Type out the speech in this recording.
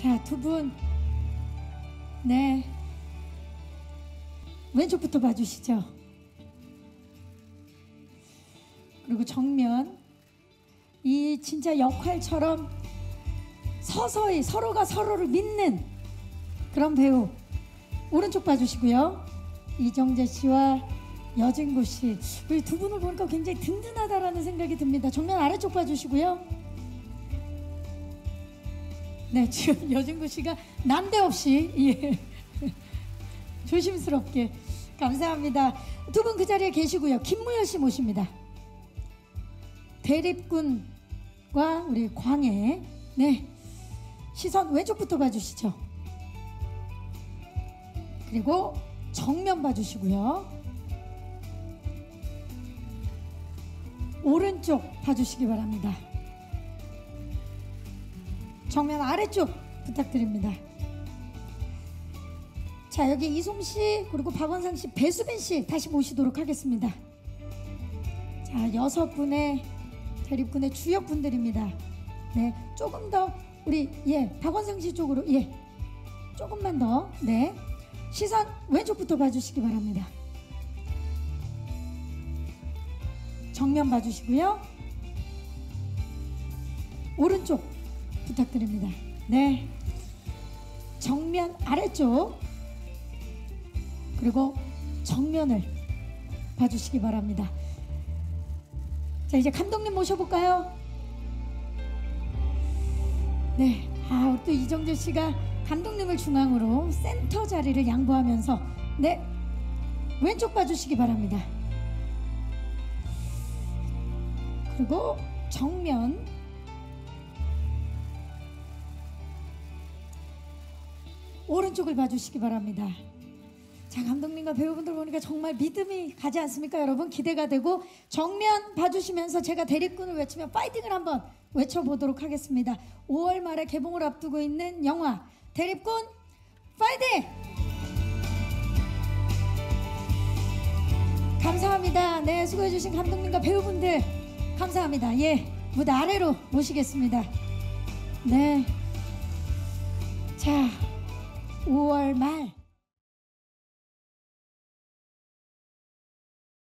자, 두 분, 네, 왼쪽부터 봐주시죠. 그리고 정면, 이 진짜 역할처럼 서서히 서로가 서로를 믿는 그런 배우. 오른쪽 봐주시고요. 이정재 씨와 여진구 씨, 우리 두 분을 보니까 굉장히 든든하다라는 생각이 듭니다. 정면 아래쪽 봐주시고요. 네, 지금 여진구 씨가 난데없이 예. 조심스럽게 감사합니다. 두 분 그 자리에 계시고요. 김무열 씨 모십니다. 대립군과 우리 광해. 네, 시선 왼쪽부터 봐주시죠. 그리고 정면 봐주시고요. 오른쪽 봐주시기 바랍니다. 정면 아래쪽 부탁드립니다. 자, 여기 이솜씨 그리고 박원상씨, 배수빈씨 다시 모시도록 하겠습니다. 자, 6분의 대립군의 주역분들입니다. 네, 조금 더 우리 박원상씨 쪽으로 조금만 더. 네, 시선 왼쪽부터 봐주시기 바랍니다. 정면 봐주시고요. 오른쪽 부탁드립니다. 네, 정면 아래쪽 그리고 정면을 봐주시기 바랍니다. 자, 이제 감독님 모셔볼까요? 네, 또 이정재 씨가 감독님을 중앙으로 센터 자리를 양보하면서 네, 왼쪽 봐주시기 바랍니다. 그리고 정면, 오른쪽을 봐주시기 바랍니다. 자, 감독님과 배우분들 보니까 정말 믿음이 가지 않습니까? 여러분, 기대가 되고 정면 봐주시면서 제가 대립군을 외치면 파이팅을 한번 외쳐보도록 하겠습니다. 5월 말에 개봉을 앞두고 있는 영화 대립군 파이팅! 감사합니다. 네, 수고해주신 감독님과 배우분들 감사합니다. 예, 무대 아래로 모시겠습니다. 네, 자, 5월 말